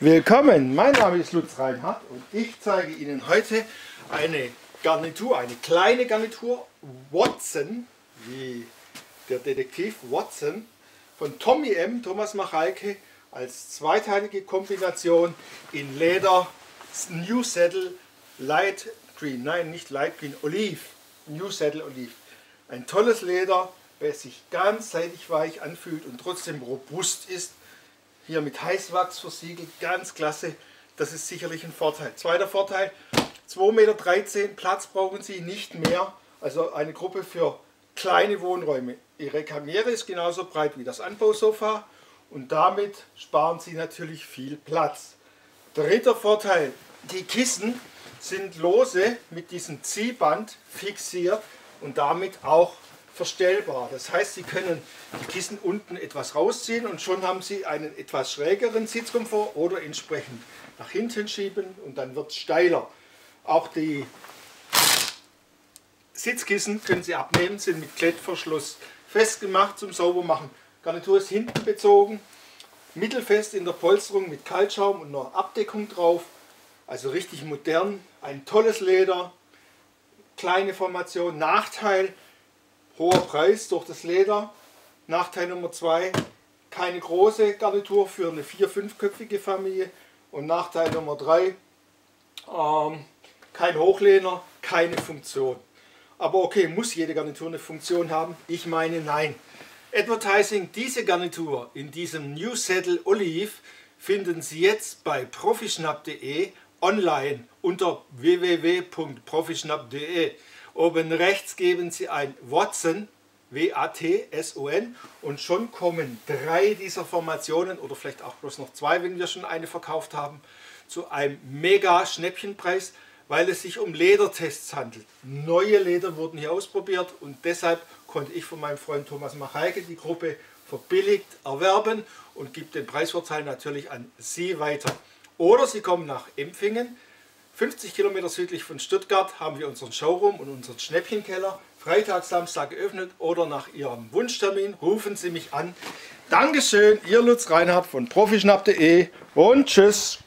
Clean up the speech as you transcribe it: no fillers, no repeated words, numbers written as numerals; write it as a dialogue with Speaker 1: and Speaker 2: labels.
Speaker 1: Willkommen, mein Name ist Lutz Reinhardt und ich zeige Ihnen heute eine Garnitur, eine kleine Garnitur Watson, wie der Detektiv Watson, von Tommy M. Thomas Machalke als zweiteilige Kombination in Leder New Saddle Light Green, nein nicht Light Green, Olive, New Saddle Olive. Ein tolles Leder, das sich ganz seidig weich anfühlt und trotzdem robust ist. Hier mit Heißwachs versiegelt, ganz klasse, das ist sicherlich ein Vorteil. Zweiter Vorteil, 2,13 Meter Platz brauchen Sie, nicht mehr, also eine Gruppe für kleine Wohnräume. Ihre Kamiere ist genauso breit wie das Anbausofa und damit sparen Sie natürlich viel Platz. Dritter Vorteil, die Kissen sind lose mit diesem Ziehband fixiert und damit auch verstellbar. Das heißt, Sie können die Kissen unten etwas rausziehen und schon haben Sie einen etwas schrägeren Sitzkomfort oder entsprechend nach hinten schieben und dann wird es steiler. Auch die Sitzkissen können Sie abnehmen, sind mit Klettverschluss festgemacht zum Saubermachen. Garnitur ist hinten bezogen, mittelfest in der Polsterung mit Kaltschaum und einer Abdeckung drauf. Also richtig modern, ein tolles Leder, kleine Formation. Nachteil: hoher Preis durch das Leder. Nachteil Nummer 2, keine große Garnitur für eine 4-, 5-köpfige Familie. Und Nachteil Nummer 3, kein Hochlehner, keine Funktion. Aber okay, muss jede Garnitur eine Funktion haben? Ich meine nein. Advertising, diese Garnitur in diesem New Saddle Olive finden Sie jetzt bei profischnapp.de online unter www.profischnapp.de. Oben rechts geben Sie ein Watson, W-A-T-S-O-N, und schon kommen 3 dieser Formationen oder vielleicht auch bloß noch 2, wenn wir schon eine verkauft haben, zu einem mega Schnäppchenpreis, weil es sich um Ledertests handelt. Neue Leder wurden hier ausprobiert und deshalb konnte ich von meinem Freund Thomas Machalke die Gruppe verbilligt erwerben und gebe den Preisvorteil natürlich an Sie weiter. Oder Sie kommen nach Empfingen. 50 Kilometer südlich von Stuttgart haben wir unseren Showroom und unseren Schnäppchenkeller. Freitag, Samstag geöffnet oder nach Ihrem Wunschtermin rufen Sie mich an. Dankeschön, Ihr Lutz Reinhardt von profischnapp.de und tschüss.